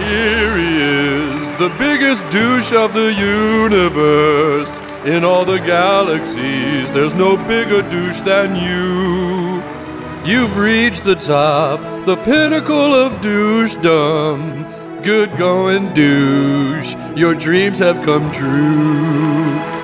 Here he is, the biggest douche of the universe. In all the galaxies, there's no bigger douche than you. You've reached the top, the pinnacle of douchedom. Good going, douche, your dreams have come true.